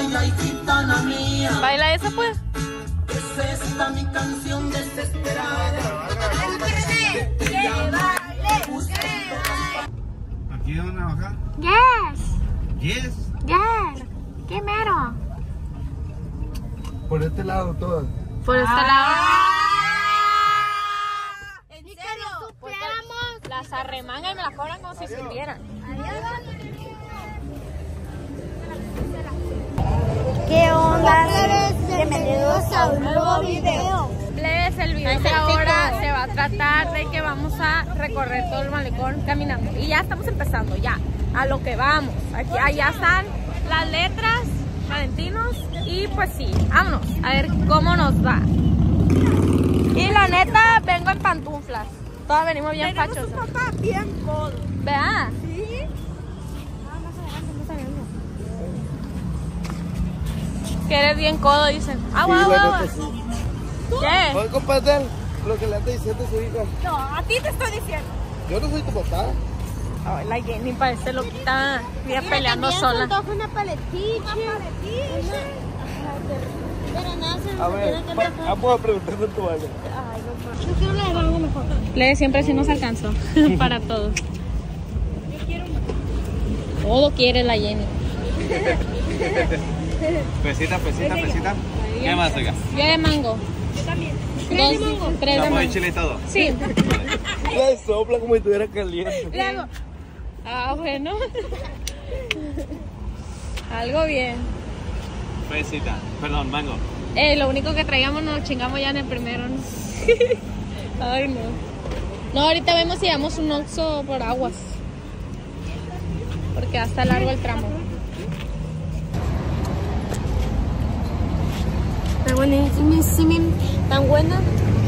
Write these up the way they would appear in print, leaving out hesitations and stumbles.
baila y gitana mía. Baila esa pues. Es esta mi canción desesperada. ¿Aquí van a bajar? Yes. Yes. Yes. ¿Qué mero? Por este lado todas. Por este lado. ¿En serio? Pues las arremangan y me las cobran como si sirvieran. ¿Qué onda? Bienvenidos a un nuevo video. Plebes, el video de ahora se va a tratar de que vamos a recorrer todo el malecón caminando. Y ya estamos empezando, ya, a lo que vamos. Aquí, allá están las letras, Valentinos. Y pues sí, vámonos, a ver cómo nos va. Y la neta, vengo en pantuflas. Todas venimos bien fachos. Tenemos un papá bien codo. ¿Verdad? ¿Sí? Que eres bien codo, dicen. Agua, agua, agua. ¿Qué? ¿Puedes compartir lo que le anda diciendo su hija? No, a ti te estoy diciendo. Yo no soy tu papá. Ay, la Jenny parece loquita, viene peleando sola. Una paletita. Pero nada, se A ver, vamos a preguntarle a tu baño. Yo quiero la de algo mejor. Le siempre sí nos alcanzó para todo. Yo quiero Todo quiere la Jenny. Pesita. ¿Qué más, oiga? Yo de mango. Yo también. 2, 3 de ¿Estamos de mango. chile y todo? Sí. Le sopla como si estuviera caliente. Le hago. Ah, bueno. Algo bien. Pesita. Perdón, mango. Lo único que traíamos nos lo chingamos ya en el primero, ¿no? Ay, no. No, ahorita vemos si damos un Oxxo por aguas. Porque hasta largo el tramo. Está buenísimo. Tan buena.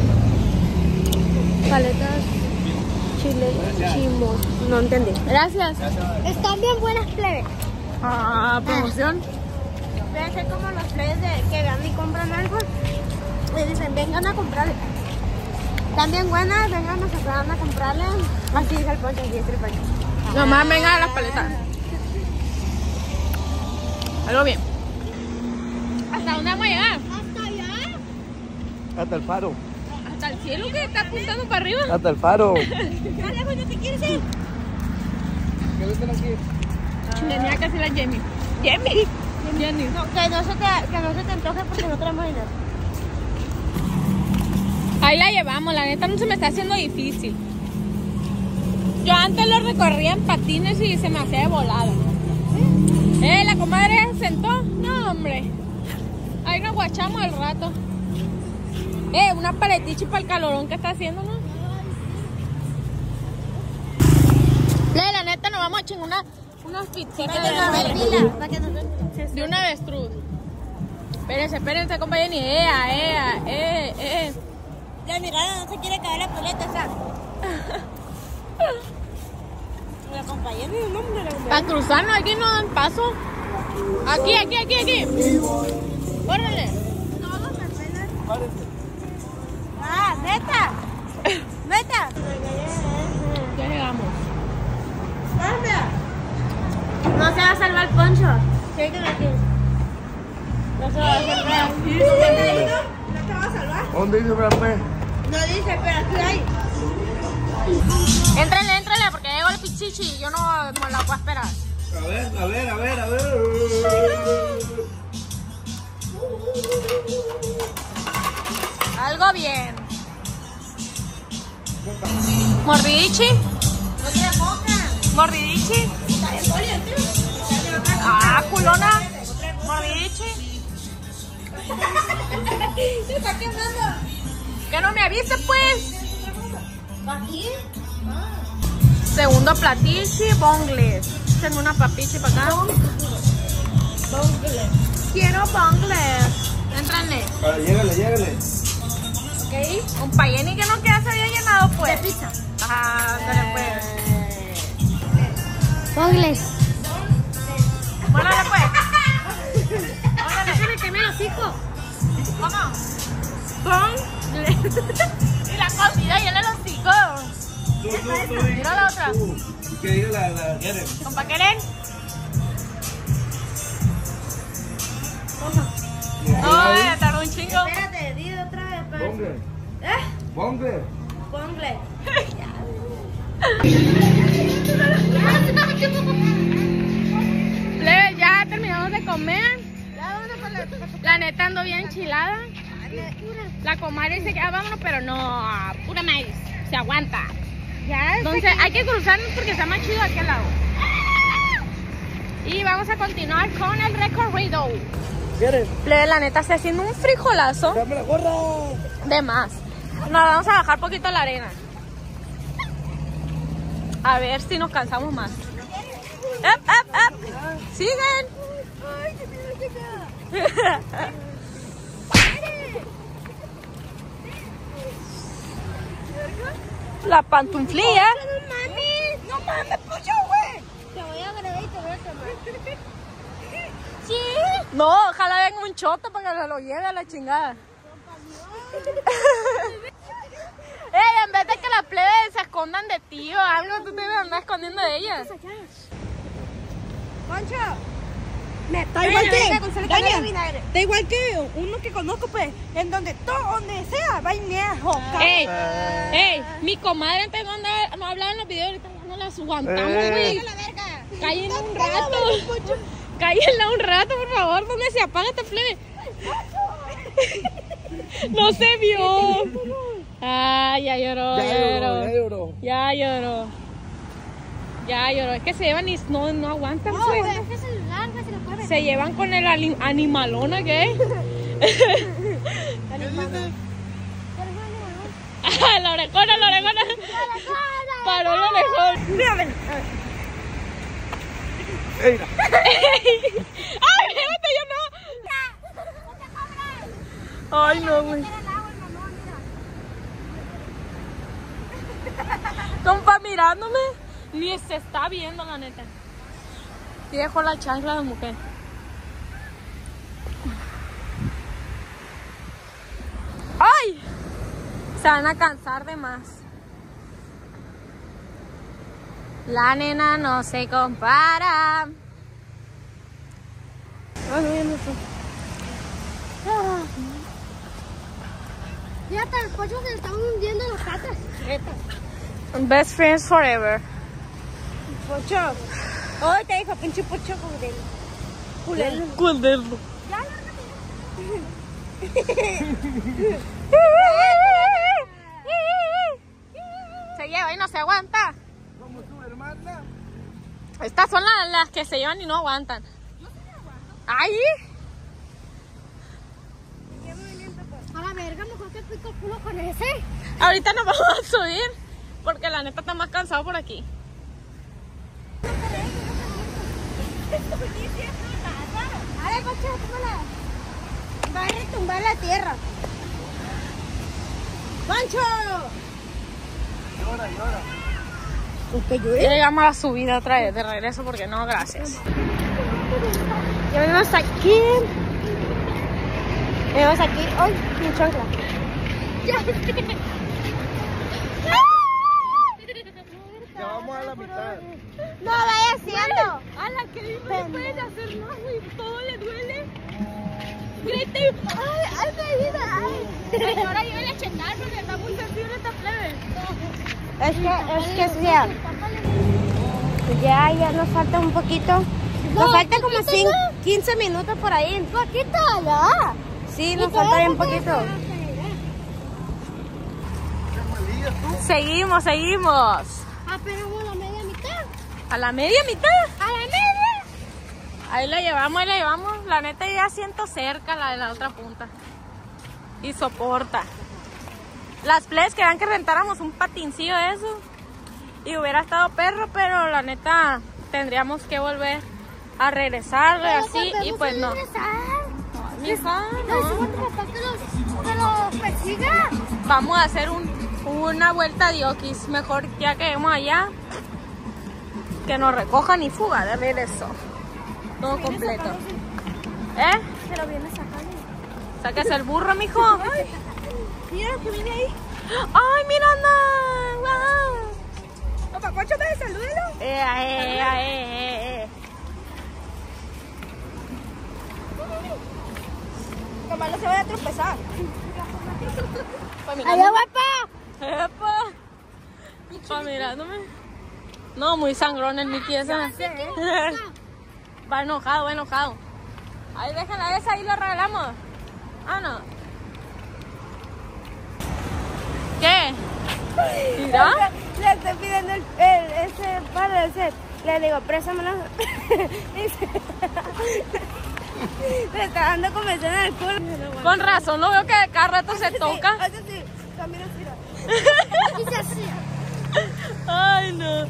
Paletas. Chile. Chimos. No entendí. Gracias. Están bien buenas plebes. Ah, promoción. Fíjense como los plebes que van y compran algo. Le dicen, vengan a comprarle. Están bien buenas, vengan a comprarle. Así dice el Poncho, así dice el Poncho. Nomás venga a las paletas. Algo bien. ¿Hasta dónde vamos a llegar? ¿Hasta allá? Hasta el faro. Hasta el cielo que está apuntando para arriba. Hasta el faro. ¿Más lejos no te quieres ir? ¿Qué están aquí? Tenía que hacer la Jenny. Jenny. No, que no se te antoje porque no traemos dinero. Ahí la llevamos, la neta no se me está haciendo difícil. Yo antes lo recorría en patines y se me hacía de volada. La comadre se sentó. No, hombre. Ahí nos guachamos al rato. Una paletichi para el calorón que está haciendo, ¿no? La neta nos vamos a chingar unas pizzitas de una avestruz. Espérense, compa Jenny. La mirada no se quiere caer la paleta, ¿sabes? La compañera ni un nombre la Para cruzarnos, aquí no dan paso. Aquí. Órale. Todos me pelan. Ah, neta. Ya llegamos. No se va a salvar Poncho. Sí que la tiene. No se va a salvar. No te va a salvar. ¿Dónde dice Brampé? No dice, pero aquí hay. Éntrenle, porque llegó el pichichi y yo no me la puedo esperar. A ver. Algo bien. Mordidichi. No te mojan. Mordidichi. Está bien, Ah, culona. Mordidichi. Se está quemando. Que no me avise, pues. ¿Aquí? Segundo platichi, bongles. Tengo una papichi para acá. Quiero bongles. Éntranle. Llégale. Ok. Un payeni que no queda se había llenado, pues. De pizza. Ah, dale, pues. Bongles. Bueno, dale, pues. Órale. Que me hocico. ¿Cómo? Bongles. Y la comida llena los hocico. Mira la otra. ¿Qué diga la Keren? ¿Compa Keren? Ay, tardó un chingo. Espérate, di otra vez. Bongle. ¿Eh? Bongle. Pongle. Plebe, ya terminamos de comer. La neta ando bien enchilada. La comadre dice que vámonos, pero no, pura maíz, se aguanta. Entonces hay que cruzarnos porque está más chido aquí al lado. Y vamos a continuar con el recorrido. ¿Quieres? Plebe, la neta está haciendo un frijolazo ¡Dame la gorra! de más. Nos vamos a bajar poquito la arena. A ver si nos cansamos más. ¡Ep, ep, ep! ¡Siguen! La pantuflilla. No mames, pollo, güey. Te voy a grabar y te voy a tomar. ¿Sí? No, ojalá venga un choto para que se lo lleve a la chingada. Ey, en vez de que las plebes se escondan de ti o algo, tú te andas escondiendo de ellas. Poncho. Da igual que, da igual que uno que conozco, pues, en donde sea, va y me Ey, ey, mi comadre antes no hablaba en los videos, ahorita ya no las aguantamos, güey. Cállenla un rato. Cállenla un rato, por favor. ¿Dónde se apaga esta plebe? No se vio. Ay, ya lloró, ya lloró. Ya lloró. Es que se llevan y no aguantan, pues. Se llevan con el animalona, ¿qué? La orejona. Paró la orejona. Mírame. ¡Ey! ¡Ay, espérate, yo no! Ay, no, güey. Compa, mirándome. Ni se está viendo, la neta. Y dejó la chancla de mujer. ¡Ay! Se van a cansar de más. La nena no se compara. Fíjate, el pollo que le están hundiendo las patas. Best friends forever. Pocho. Hoy te dijo pinche pocho culero. Culero. Se lleva y no se aguanta. Como tu hermana. Estas son las que se llevan y no aguantan. ¡Ay! A la verga, mejor que pico culo con ese. Ahorita nos vamos a subir porque la neta está más cansado por aquí. A ver, Pocho, tómala. Va a retumbar la tierra. ¡Pancho! Llora. Ya llegamos a la subida otra vez de regreso porque no, gracias. Ya venimos aquí. Venimos aquí. ¡Ay, mi chancla! Ya vamos a la mitad. No vaya haciendo. A la que no pueden hacer nada, güey. Todo le duele. Grite. ¡Ay, me vida! ¡Ay! Señora, yo le checar porque está muy sensible esta plebe. Es que ya nos falta un poquito. Nos falta como 15 minutos por ahí. ¿Poquito? ¿Ya? Sí, nos falta bien poquito. Seguimos. Apenas a la media mitad. ¿A la media mitad? ¿A la media? Ahí la llevamos. La neta ya siento cerca la de la otra punta. Y soporta. Las plebes querían que rentáramos un patincillo de eso. Y hubiera estado perro, pero la neta tendríamos que volver a regresarle así. Y pues no. Mija, Que los persiga. vamos a hacer una vuelta de Oquis. Mejor ya que vemos allá, que nos recojan y fuga de regreso. Todo completo. ¿Eh? Se lo viene sacando. Sáquese el burro, mijo. Mira lo que viene ahí. ¡Ay, Miranda! ¡Wow! Papá, Pocho, ¿me salúdalo? nomás no se vaya a tropezar. ¡Allá va, pa! ¡Epa! Pa mirándome. No, muy sangrón el Mickey esa. Va enojado, va enojado. Ahí déjala esa, ahí la regalamos. Ah, no. ¿Qué? ¿Mira? Le estoy pidiendo ese para ese. Le digo, préstamelo. Le está dando comezón en el culo. Con razón, no veo que cada rato se toca. Hace así, camina así. Dice así. Ay, no.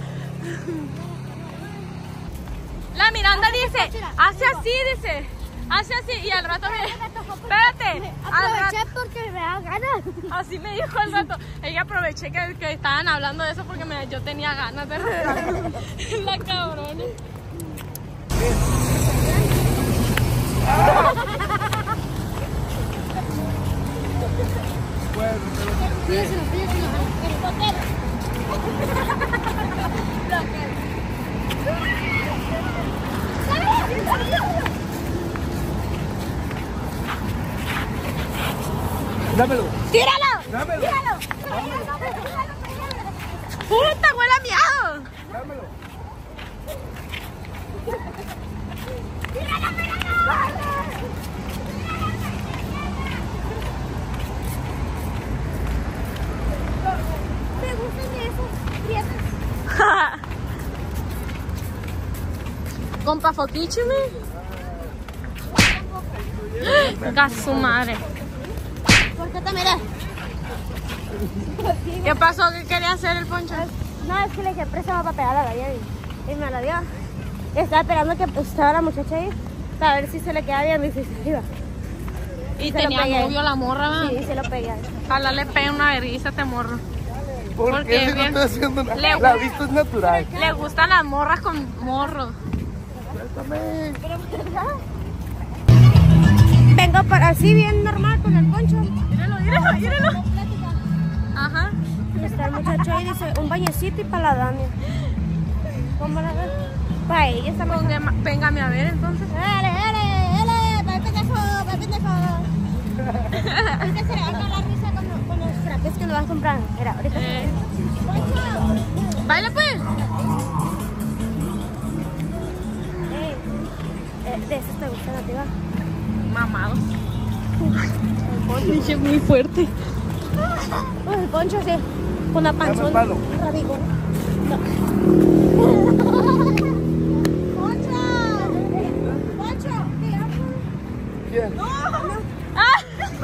La Miranda dice, hace así, dice. Hace así y al rato me... Espérate. Aproveché porque me da ganas. Así me dijo al rato. Ella aproveché que estaban hablando de eso porque yo tenía ganas de rascarme. La cabrona. Dámelo. ¡Tíralo! Dámelo. ¡Tíralo! ¡Puta, huele a miado! Dámelo. Me gustan esos prietos. Compa Foquichime. Gas su madre. ¿Por qué te miras? ¿Qué pasó? ¿Qué quería hacer el Poncho? No, es que le dije, préstame para pegar a la llave. Y me la dio. Estaba esperando que estaba la muchacha ahí para ver si se le queda bien y si se iba. Y Se tenía lo pegué. novio la morra, ¿verdad? Sí, se lo pegué. Ojalá le pegue una vergüenza a este morro. ¿Por Porque qué si no bien. estoy haciendo nada? Le- La vista es natural. Le gustan las morras con morro. Suéltame. Vengo para así bien normal con el Poncho. Míralo, míralo, míralo. Ajá. Está el muchacho ahí, dice, un bañecito y para la Dania. ¿Cómo la ves? Para ella está mejor. Véngame a ver entonces. ¡Dale, para el pendejo, para el pendejo! Ahorita se le va a caer la risa con los frappés que nos vas a comprar. Mira, ahorita Baila pues. de esos te gustan a ti, va. Mamado. Dije muy fuerte. Pues el Poncho sí, con la panzón. palo. Rabigón. No. ¡Poncho! ¡Poncho! ¿Qué haces? ¿Quién? Ah.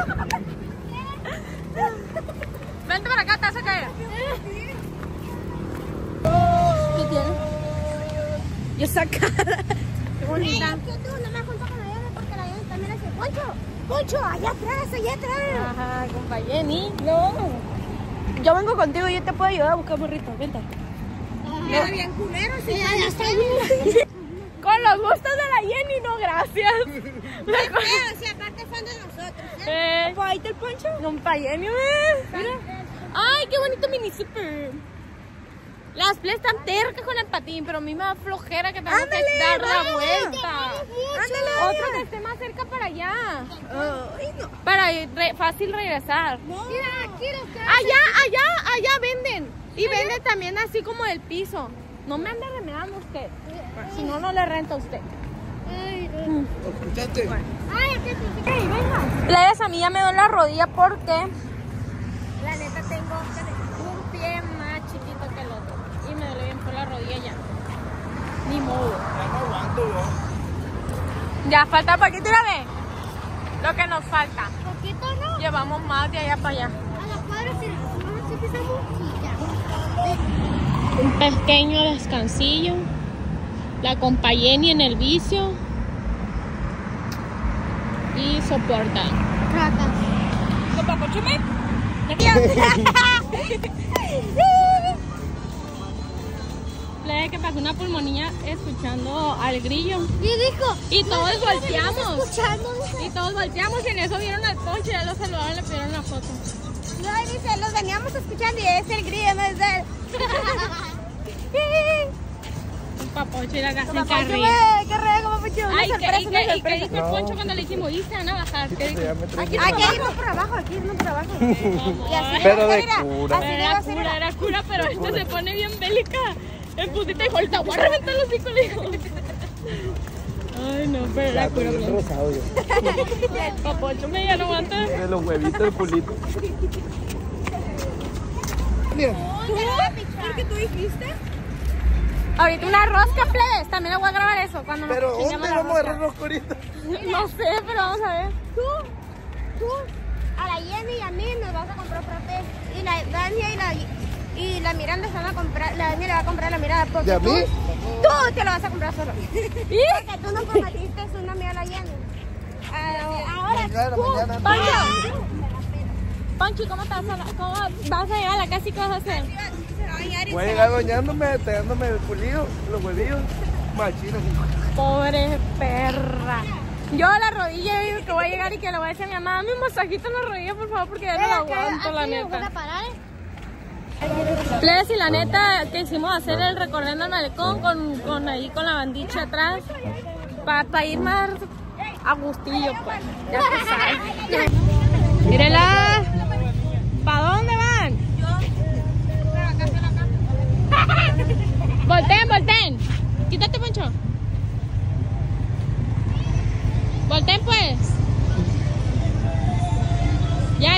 Vente para acá, te vas a caer. ¿Qué tiene? Y esa cara. Qué bonita. ¿Qué tú? No me junto con la Yane porque la Yane también hace Poncho. Poncho, allá atrás, allá atrás. Ajá, compa Jenny. No. Yo vengo contigo y yo te puedo ayudar a buscar morrito. Vente. No. Bien culero, sí, ya está bien. Con los gustos de la Jenny, no, gracias. Si aparte fan de nosotros. Ahí está el Poncho. Compa Jenny, mira. Ay, qué bonito mini super. Las play están tercas con el patín, pero a mí me da flojera que tengo que dar la vuelta. Otro que esté más cerca para allá. Para fácil regresar. Mira, aquí los que Allá venden. Y venden también así como el piso. No me ande remedando usted. Si no, no le renta a usted. Escuchaste. Ay, aquí te venga. Playas, a mí ya me duele la rodilla porque La neta tengo. un pie más chiquito que el otro. Y me duele bien por la rodilla ya. Ni modo. Ya no aguanto yo. Ya falta poquito, mírame. Lo que nos falta. Poquito, ¿no? Llevamos más de allá para allá. A las cuadras y nos empezamos y ya. Un pequeño descansillo. La compa Jenny en el vicio. Y soporta. Rata. ¿Compa Pochume? Le que pasó una pulmonía escuchando al grillo. Y dijo. Y todos volteamos. Escuchando. Y todos volteamos y en eso vieron al Poncho, ya lo saludaron, le pidieron una foto. No, y dice, los veníamos escuchando y es el grillo, no es él. Un papocho y la casa en Papá, carril. Ay, qué rego, papucho. Ay, ¿y qué dijo el Poncho cuando le dijimos, y se van a bajar? ¿Qué dijo? Aquí irnos por abajo, aquí irnos por abajo. Y así Pero de mira, cura. así le va a hacer. Era cura, pero esta se pone bien bélica. El putita dijo, ahorita voy a reventar los hijos, le dijo. Ay, no, pero era cura. Bien rosado yo. Paponcho me ya no aguanta. De los huevitos de pulito. Mira. ¿Por qué tú dijiste? Ahorita una rosca, plebes. También le voy a grabar eso cuando nos Pero chingamos ¿dónde la vamos a rosca. agarrar los coritos? No sé, pero vamos a ver. Tú, a la Jenny y a mí nos vas a comprar frappé. Y la Dania y la Miranda se van a comprar, la Dani le va a comprar la Miranda. Porque ¿Y a mí? Tú te lo vas a comprar solo. Porque tú no prometiste una amiga a la Jenny. Ahora Mañana, tú, mañana. Pancho, Pancho, ¿cómo vas a llegar a la casa y qué vas a hacer? Voy a llegar bañándome, tallándome el pulido, los huevillos, machinas. Pobre perra. Yo a la rodilla digo que voy a llegar y que le voy a decir a mi mamá, dame un masajito en la rodilla, por favor, porque ya no la aguanto, la neta. Plebes, y la neta que hicimos hacer el recorriendo el malecón con ahí con la bandicha atrás para ir más a gustillo, pues. Ya tú sabes. Mírenla. ¿Para dónde van? Volteen, volteen. Quítate, Poncho. Volteen, pues. Ya.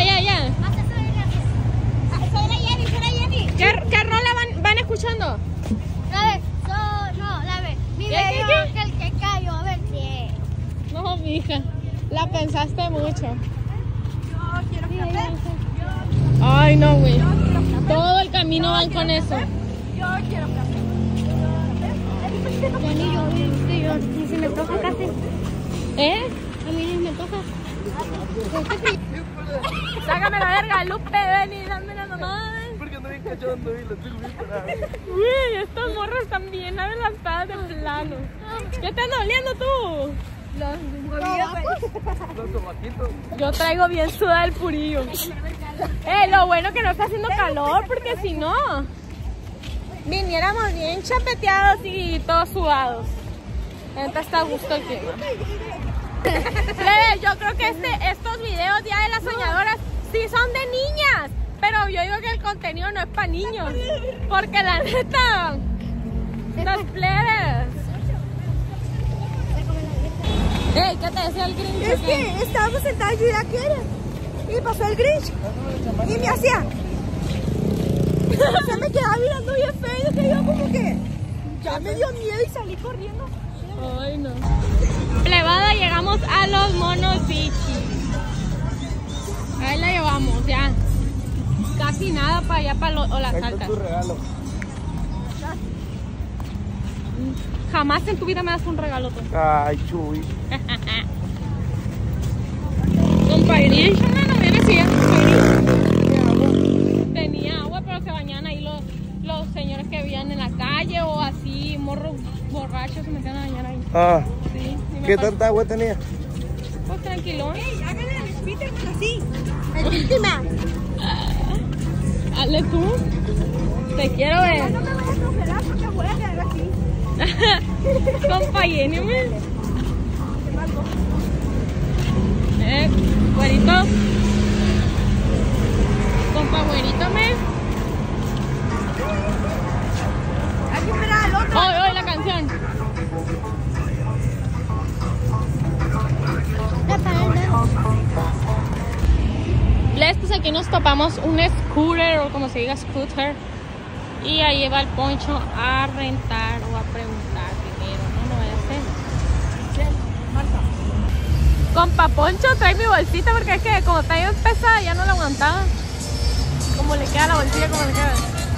Soy la Jenny. ¿Qué rola van escuchando? La ve. Mi ¿Qué? bello ángel que cayó, a ver si. No, mija. La pensaste mucho. Yo quiero café. Ay, no, güey. Todo el camino van con eso. Yo quiero café. Yo, si me toca café. ¿Eh? A mí ni me toca. Sácame la verga, Lupe, ven y dame la mamá. Porque ando bien cachondo y lo estoy bien parado. Uy, estas morras están bien adelantadas de plano. ¿Qué te anda oliendo tú? Los tomaquitos. Yo traigo bien sudada el purillo. Lo bueno que no está haciendo calor, porque si no, viniéramos bien chapeteados y todos sudados. Neta está a gusto el clima. Yo creo que estos videos Día de las Soñadoras sí son de niñas, pero yo digo que el contenido no es para niños, porque la neta, las plebes. Ey, ¿qué te decía el Grinch? Es que estábamos sentados yo y la quiere. Y pasó el Grinch. Y me hacía. Se me quedaba mirando bien feo. Que yo como que ya me dio miedo y salí corriendo. Ay, no. Plebada, llegamos a los monos bichis. Ahí la llevamos, ya. Casi nada para allá, para las Ahí está altas. tu regalo. Jamás en tu vida me das un regalo tú. Ay, Chuy. Compañía, no viene así, tenía agua, pero se bañaban ahí los señores que vivían en la calle o así, morros borrachos se metían a bañar ahí. Ah, Sí, sí me ¿qué pasó. tanta agua tenía? Pues tranquilón. Háganle el Spiderman así. El Spiderman. Hazle tú. Te quiero ver. No me voy a congelar porque voy a quedar así. Compañéneme. Güerito. Compa, güerito, me. Aquí espera el otro. Hoy la canción. Les, pues aquí nos topamos un scooter o como se diga scooter. Y ahí va el Poncho a rentar o a preguntar dinero. No vaya a ser. Compa Poncho, trae mi bolsita porque es que como está bien pesada ya no la aguantaba. Como le queda la bolsilla, como le queda.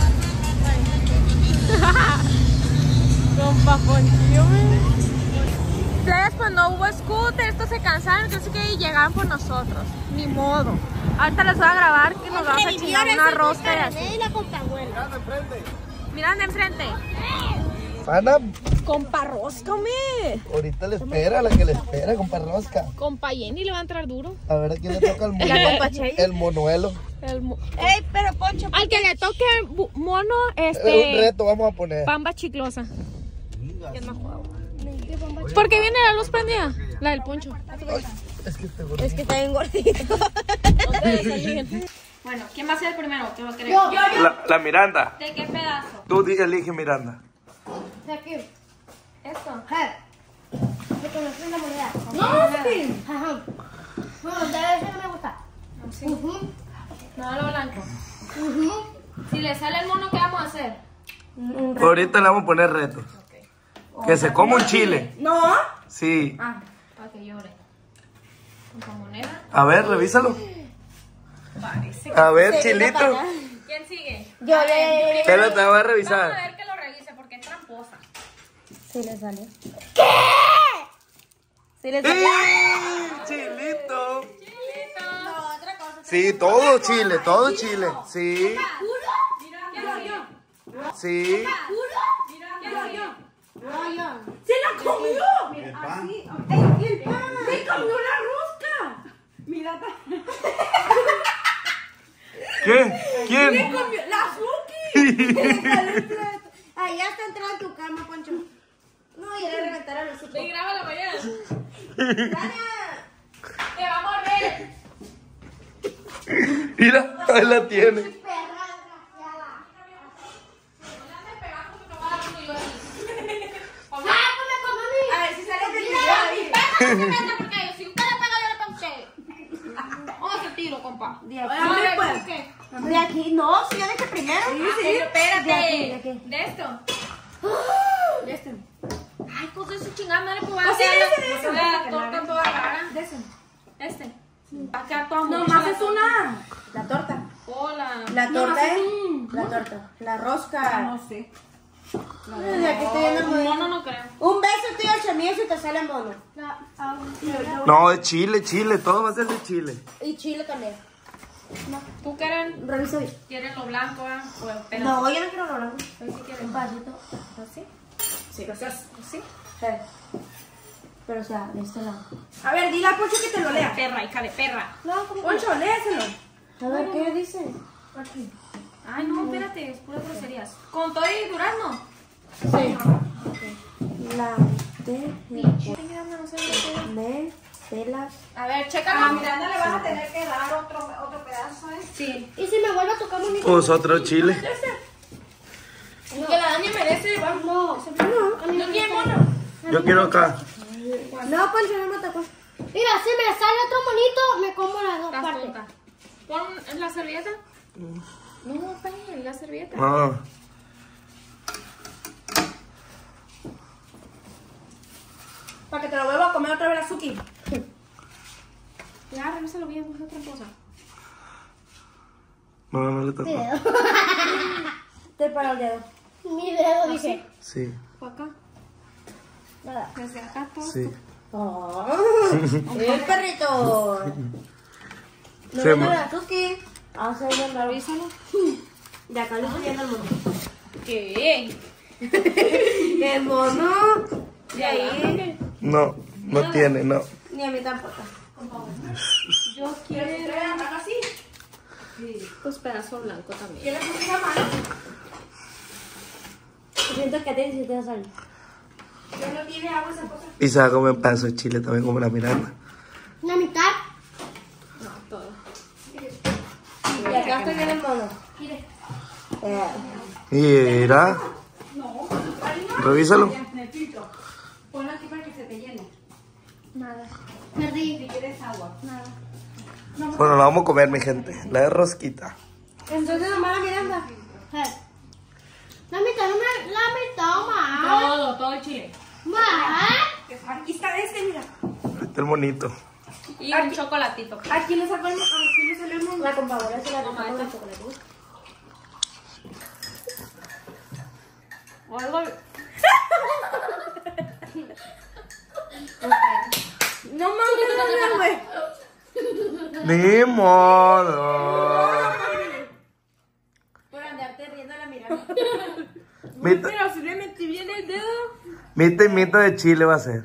Compa Ponchillo, Plebes, pues no hubo scooter, estos se cansaron, entonces que llegaron por nosotros. Ni modo. Ahorita les voy a grabar que nos vamos a chingar una rosca y así. Y la compañera. Mirando enfrente. Miran de enfrente. Pana, Compa Rosca, me. ahorita le espera, la que le espera, compa Rosca. Compa Jenny le va a entrar duro. A ver a quién le toca el mono. El monuelo. Ey, pero Poncho. Al que le toque mono, Un reto vamos a poner. pamba chiclosa. ¿Qué más juego? ¿Por qué viene la luz prendida? La del poncho. Es que está bien gordito. Bueno, ¿quién va a ser el primero? ¿Qué va a querer? Yo. La Miranda. ¿De qué pedazo? Tú elige Miranda. De aquí. Esto. ¿Me conoces la moneda? No, sí. Ajá. Bueno, de ese no me gusta. Sí. No, lo blanco. Si le sale el mono, ¿qué vamos a hacer? Ahorita le vamos a poner retos. Que se coma un chile. ¿No? Sí. Ah, para que llore. ¿Con moneda? A ver, revísalo. Parece. A ver, chilito. ¿Quién sigue? Yo. Pero te voy a Vamos a revisar. ver que lo revise porque es tramposa. Sí le sale. ¡Sí! Sí le sale. ¡Chilito! No, otra cosa. Sí, todo chile, todo chile. Sí. Sí. ¡Se la comió! El pan. ¡El pan! ¡Se comió la rosca! Mira, ¿Qué? ¿Quién? ¡La Suki! Ahí ya está entrando en tu cama, Poncho. No, ya le reventaron los Suki. Sí, grábalo mañana. ¡Dania! Te vamos a ver. Mira, ahí la tiene. ¡Perra desgraciada! ¡Ah, pues me come a mí! A ver si sale de porque si usted le pega, yo le pego a usted. Vamos a hacer tiro, compa. De A ver, ¿por qué? De aquí, no, si yo dije primero. Espérate. De aquí. ¿De esto? De este. Ay, pues de ese chingada madre, pues va a Pues sí, ser de ese. la torta toda rara. De ese. Este. Va a quedar toda No, mucha más la es torta. una. La torta. Hola. La torta, La torta. La rosca. No sé. De aquí estoy viendo el Un mono. mono no creo. Un beso, tío, chamillo, si te sale mono. No, es chile, chile. Todo va a ser de chile. Y chile también. ¿Tú quieren, Revisa bien. quieren lo blanco, o el pedazo? No, yo no quiero lo blanco. Hoy sí quieren. Un pedacito. ¿Así? Sí. ¿Así? Pero o sea, de este lado. A ver, dile a Poncho que te lo lea. Perra, hija de perra. No, ¿cómo? Poncho, léeselo. A ver, ¿qué dice? Ay, no, espérate, es puras groserías. ¿Con todo y durazno? Sí. La de No sé qué. me pelas. A ver, chécalo. A Miranda le vas a tener que dar otro pedazo, ¿eh? Sí. ¿Y si me vuelve a tocar bonito? Pues otro chile. Que la Dani merece, vamos. No, a mí ¿No me quiere gusta. mono? Yo quiero acá. No, Poncho, no me tocó. Mira, si me sale otro monito, me como las dos Estás partes. tonta. ¿Pon la servilleta? No, está en la servilleta. Ah. Para que te lo vuelva a comer otra vez la Suki. Ya, revísalo bien, es otra cosa. No, no le tocó. Te para el dedo. Mi dedo, dije. Sí, ¿Por acá? Nada. Desde acá todo. sí. Oh, el perrito. No Se me me- la Suki. Vamos a ver, Revísalo. de acá le estoy viendo el mono. ¿Qué? El mono. De ahí. No, no tiene, no. Ni a mí tampoco. Yo quiero así. pues pedazo blanco también. ¿Quieres poner la mano? Siento que te hiciste salir. Ya no tiene agua esa cosa. Y se va a comer un pedazo de chile también como la Miranda. La mitad. No, todo. Y acá estoy viendo el mono. Mira. Revísalo. En el filtro. Ponlo aquí para que se te llene. Perdí. Si quieres agua. Bueno, la vamos a comer, mi gente. La de rosquita. Entonces nomás la Miranda. La mitad, la mitad más. Todo el chile. Más. Aquí está este, mira. Este el monito. Y un chocolatito. Aquí le sacó el, aquí le salió el mundo. La compradora se la toma con el chocolate. O algo. No mames, güey. Ni modo. Por andarte riendo a la mirada. Mitad, Pero si le metí bien el dedo. mitad y mitad de chile va a ser.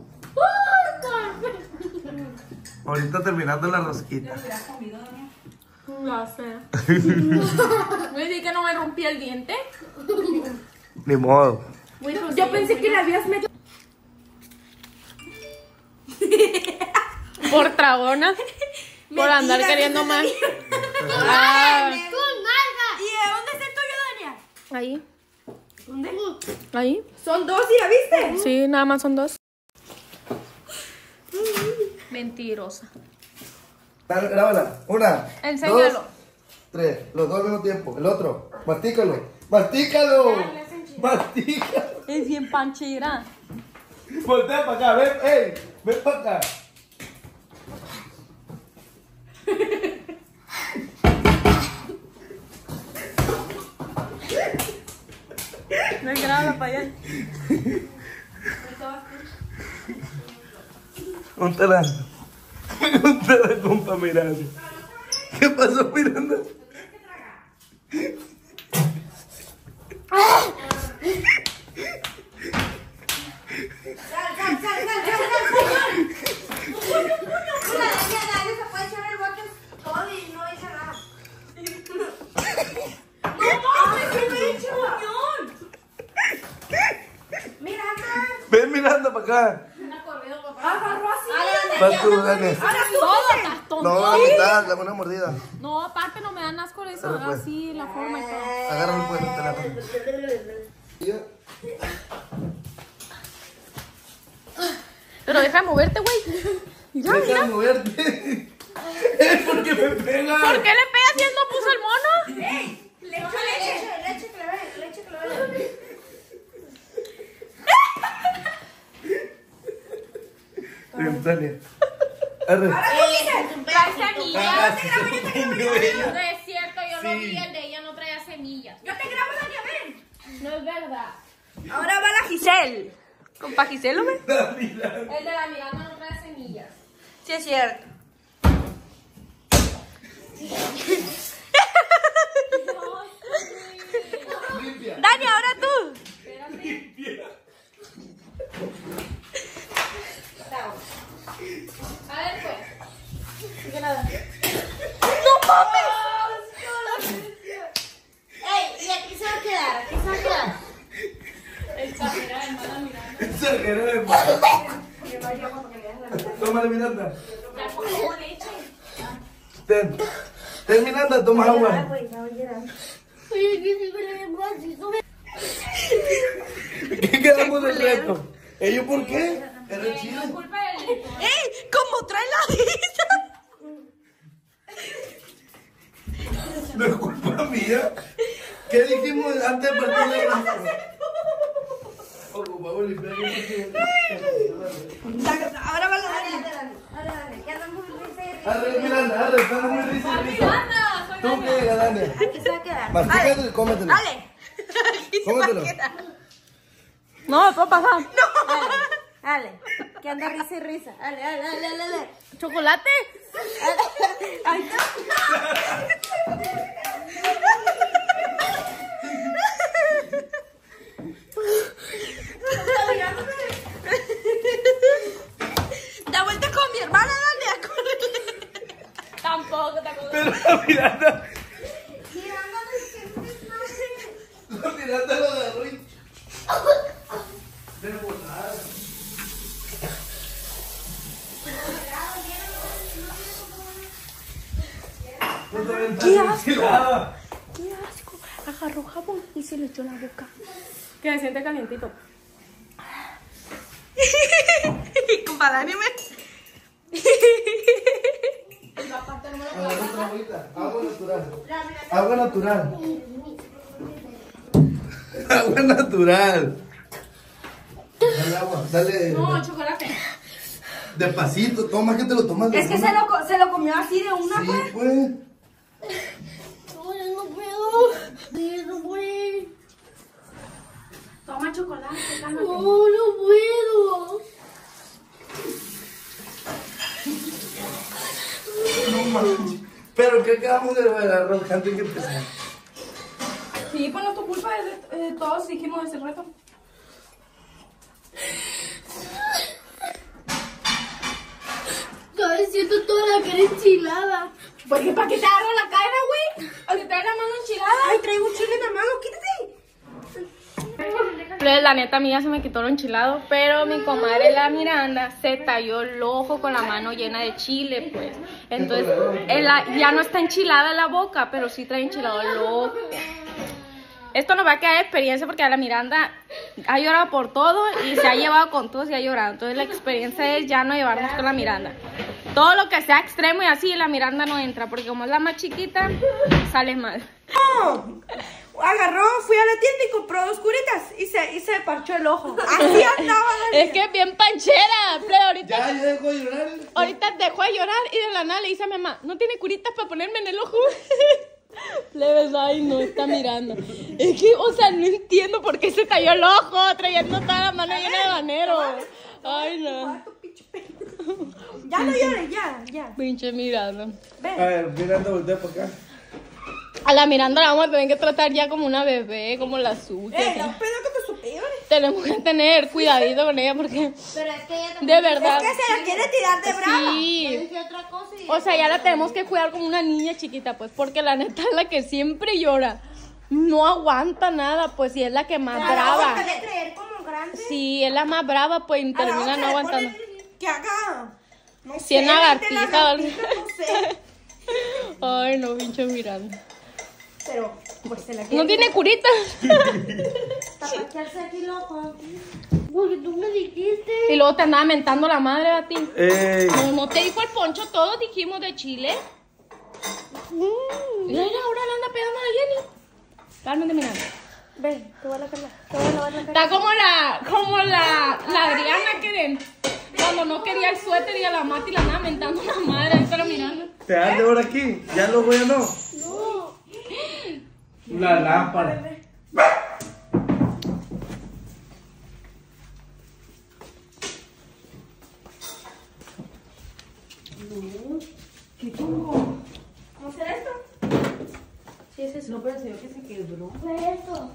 Ahorita terminando la rosquita. No sé. ¿Me dije que no me rompí el diente? Ni modo. Yo pensé que le habías metido. Por tragona. Por andar queriendo más. Ah, ¡Con nalga! ¿Y de dónde está el tuyo, Dania? ahí. ¿Dónde? Ahí. Son 2, ¿y la viste? Sí, nada más son 2. Mentirosa. Grábala. 1, Enséñalo. 2, 3. Los dos al mismo tiempo. El otro. Mastícalo. Mastícalo. Mastícalo. Es bien panchera. Voltea para acá. Ven, ey. Ven para acá. No hay graba para allá. Úntala. Úntala, compa Miranda. ¿Qué pasó, Miranda? Ven, Miranda, para acá. Agarró así. Vas tú, Dani. Todo estás tonto. No, la mitad, dame una mordida. No, aparte no me dan asco eso. Dale, pues. Así, la forma y todo. Agárralo pues, el teléfono. Pero deja de moverte, güey. Mira, Deja mira. de moverte. Es porque me pega. ¿Por qué le pegas si él no puso el mono? Leche que le ve. Dale. Arre. Trae semillas. Sí, se comió ella. No es cierto, yo lo Sí. vi, el de ella no traía semillas. Yo te grabo, Dania, ven. No es verdad. Ahora va la Giselle. ¿Compa Giselo, me? Mira. El de la Miranda no trae semillas. Sí, es cierto. Limpia. Dania, ahora tú. A ver, pues. ¡No mames! ¡Ey! ¿Y aquí se va a quedar? ¿Aquí se va a quedar? Exagera, hermana Miranda. Exagerado, hermano. Tómale, Miranda. Ya pongo leche. Ten. Ten, Miranda, toma agua. Oye, que si me le vengo así, sube. ¿Qué quedamos del reto? ¿Ellos por qué? Era el chile. Es culpa del licor. ¡Ey! ¿Cómo trae la lista? No es culpa mía. ¿Qué dijimos antes de partir de la ocupamos limpiar un poquito. Ahora va la Dania. Dale, ya no me dice. Arre, Miranda, arre, estamos muy risa. Miranda, soy ¿Tú qué, Dania? Aquí se va a quedar. Mastícalo y cómetelo. Dale. Cómetelo. No, puedo pasar. Dale. Que anda risa y risa. Dale, dale, dale, dale. ¿Chocolate? Ahí está. Da vuelta con mi hermana, Dania. Tampoco te acuerdas. Pero la Miranda. La Miranda lo agarró y. De botar. ¡Qué asco! Qué asco. Agarró jabón y se le echó en la boca. Que se siente calientito. Compa Dania, Agarró otra agüita. Agua natural. Agua natural. Agua natural. Dale agua, dale. No, chocolate. Despacito, toma que te lo tomas de Es que una. se lo comió así de una, Sí, pues. pues. No puedo. No puedo. Toma chocolate, cálmate. No puedo. No manches. Pero ¿qué quedamos del arroz antes que empezar? Sí, pues no es tu culpa, es de todos dijimos ese reto. Estoy siento toda la cara enchilada. Porque para que te agarro la cara, güey. O que trae la mano enchilada. Ay, traigo un chile en la mano, quítate. Pues la neta, a mí ya se me quitó lo enchilado, pero mi comadre la Miranda se talló el ojo con la mano llena de chile, pues. Entonces, ya no está enchilada la boca, pero sí trae enchilado el ojo. Esto nos va a quedar de experiencia porque a la Miranda ha llorado por todo y se ha llevado con todos y ha llorado. Entonces la experiencia es ya no llevarnos con la Miranda. Todo lo que sea extremo y así, la Miranda no entra, porque como es la más chiquita, sale mal. Agarró, fui a la tienda y compró 2 curitas y se parchó el ojo. Así andaba. Es que es bien panchera, pero ahorita... Ya dejó de llorar. Ahorita dejó de llorar y de la nada le dice a mi mamá, ¿no tiene curitas para ponerme en el ojo? Plebes, ay, no, está mirando. Es que, o sea, no entiendo por qué se talló el ojo, trayendo toda la mano llena de banero. Ay, no. Ya no llores, ya. Pinche Miranda. A ver, Miranda, voltea para acá. A la Miranda la vamos a tener que tratar ya como una bebé, como la suya. No, pero que te supieron. Tenemos que tener cuidadito con ella porque, Pero es que ella también. de verdad. Es que se la quiere tirar de brava. Yo Sí. dije otra cosa y... O sea, ya la tenemos que cuidar como una niña chiquita, pues, porque la neta es la que siempre llora. No aguanta nada, pues, y es la que más brava. Vamos a creer como grande. Sí, es la más brava, pues, y A la termina otra no le aguantando. ponen Que haga. No Si sé, es lagartija, 20 lagartijas, no sé. Ay, no, pinche Miranda. Pero, pues se la quiere. ¿No tiene curitas? Tapacharse aquí loco. Porque tú me dijiste. Y luego te andaba mentando la madre a ti. Ey. No te dijo el Poncho todo, dijimos de Chile. Mira, ahora le anda pegando a la Jenny. Cálmate, Miranda. Ven, te voy a la cara. Te voy a lavar la cara. Está como la Adriana que cuando no quería el suéter y a la mata y la andaba mentando la madre. Ahí está la Miranda. ¿Te das de ahora aquí? ¿Ya lo voy a no? La lámpara. ¿Cómo será esto? Sí, es eso. No, pero se ve que se quebró. ¿Qué es esto?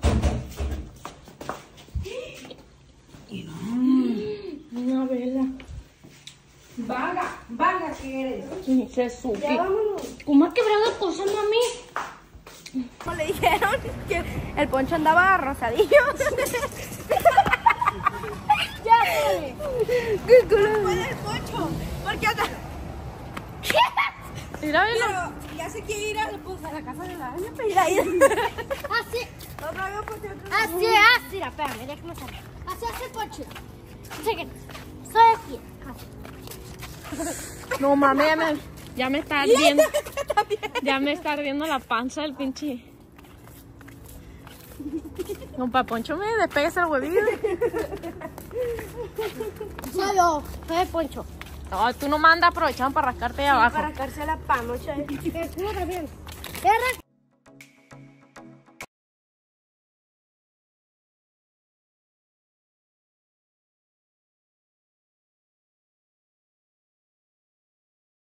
Una vela. Vaga que eres. Se supe. Ya vámonos. ¿Cómo ha quebrado cosas, mami? Como le dijeron que el Poncho andaba rosadillo. Ya, dale. ¿Qué culo fue el Poncho? Porque anda. Mira, vela. Pero ya se quiere ir a la casa de la Ana para ir a ir. Así. Otra vez, pues, Así, espérame, déjame salir. Así hace Poncho. Chequen. Soy aquí. No mames, ya me está ardiendo. Ya me está ardiendo la panza del pinche. Compa Poncho, me despegues el huevillo. Soy yo, soy Poncho. No, tú no mandas aprovechando para rascarte ahí abajo. Para rascarse la panocha. Tú también.